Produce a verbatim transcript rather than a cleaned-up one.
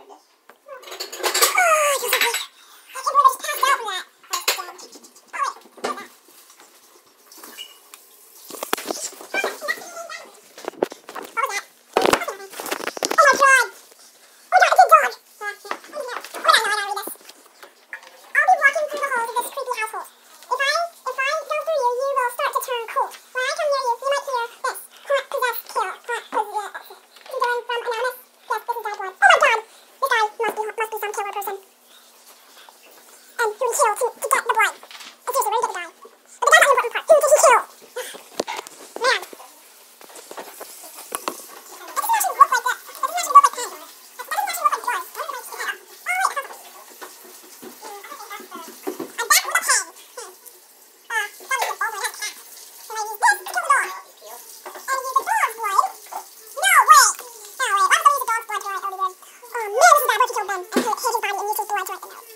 Oh man, this is bad. What if you killed Ben and hit his body and used his blood to wipe the nose?